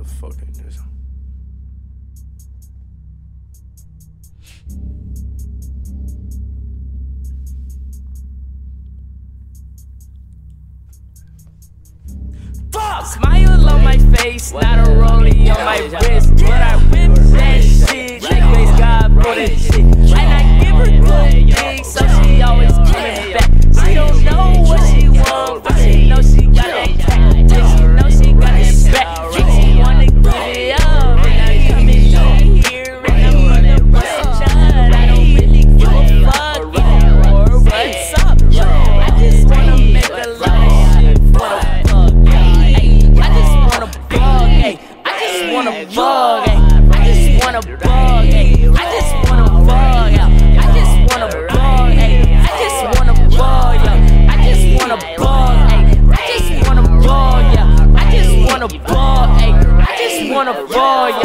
motherfucking this. Fuck! Smile on my face, not a rollie on my wrist. But I whip that shit, thank praise God for that shit. And I give her good things, so she always coming back. She don't know what she want, but she know she got that back. Yeah, she know she got that back. She wanna give it up, and I come in here and I'm gonna bust a shot. I don't really give a fuck anymore. What's up? I just wanna make a lot of shit for the fuck. I just wanna bug, ayy. I just wanna bug, ayy. I just wanna bug, ayy. I just wanna bug, yeah. I just wanna bug, ayy. I just wanna bug, yeah. I just wanna bug, ayy. I just wanna bug, yeah. I just wanna bug, ayy. I just wanna bug, yeah.